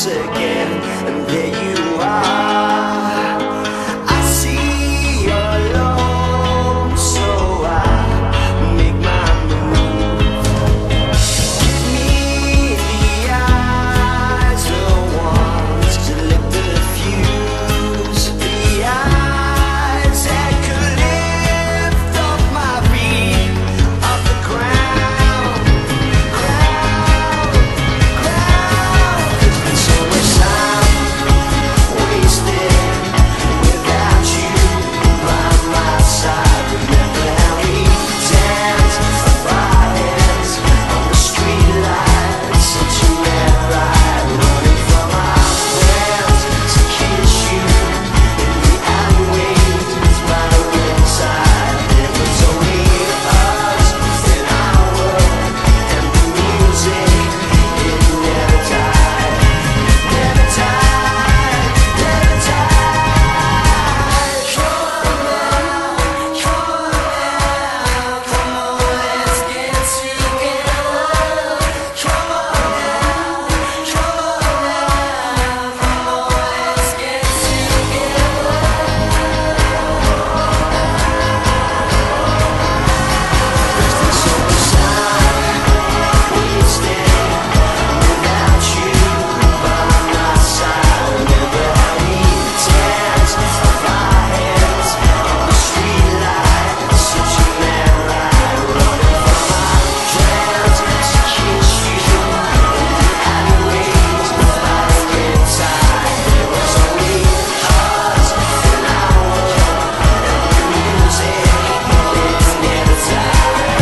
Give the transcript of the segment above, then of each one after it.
once again, and there you are. I see you're alone, so I make my move. Me, the eyes, the ones to lit the fuse, the eyes that could lift up my feet off the ground. There's been so much time wasted without you by my side. Remember how we danced our hands on the street lights, such a mad ride, running from our friends to kiss you in the alleyways by the roadside. It was only us in our world, and the music, it never died, never died, never died. Come on, let's get together. Come on now, come on, let's get together. There's been so much time wasted without you by my side. Remember how we danced our hands on the street lights, such a mad ride, running from our friends to kiss you in the alleyways by the roadside. It was only us in our world, and the music, it never died.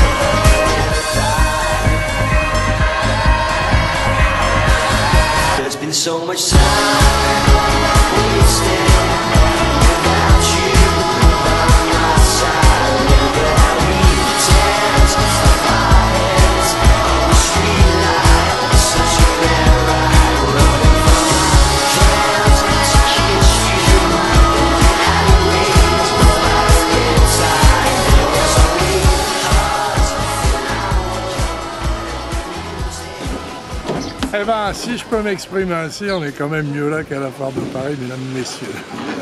There's been so much time wasted without you by my side. Remember how we danced our hands on the street lights, such a mad ride, running from our friends to kiss you in the alleyways by the roadside. It was only us in our world. Eh ben, si je peux m'exprimer ainsi, on est quand même mieux là qu'à la foire de Paris, mesdames, messieurs.